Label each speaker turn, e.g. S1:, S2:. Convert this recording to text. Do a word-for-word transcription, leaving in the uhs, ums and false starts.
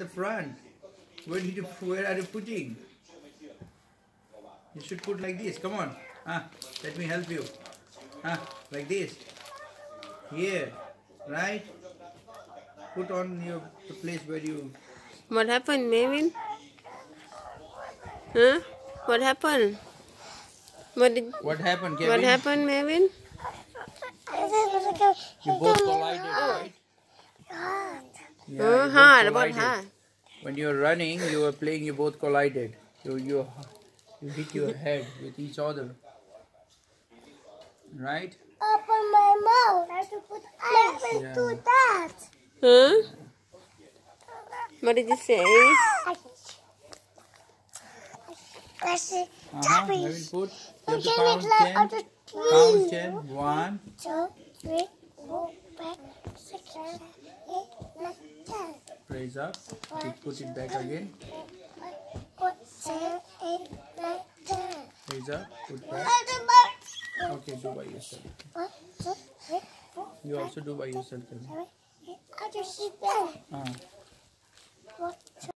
S1: the front. Where did you? Where are you putting? You should put like this. Come on. Ah, let me help you. Ah, like this. Here, right? Put on your the place where you.
S2: What happened, Mevin? Huh? What happened? What did?
S1: What happened, Kevin?
S2: What happened, Mevin?
S1: You both collided, right? Yeah,
S2: Oh,
S1: you both
S2: hard. What
S1: collided.
S2: hard?
S1: When you were running, you were playing. You both collided. You you you hit your head with each other, right?
S3: Open my mouth. I have to put ice.
S1: Yeah.
S3: Do that.
S2: Huh? What did you say?
S3: Press it.
S1: Uh-huh. Mevin, put. You have to
S3: You
S1: count
S3: can
S1: ten.
S3: make like
S1: Count ten. One.
S3: Two, three, four, five, six, seven, eight, nine, ten.
S1: Raise up. You put it back again.
S3: One, seven, eight, nine, ten.
S1: Raise up. Put back. Okay, do by yourself.
S3: One, two, three, four,
S1: You also do by yourself. Kevin.
S3: seven, eight. I just sit down.
S1: Uh.
S3: One, two.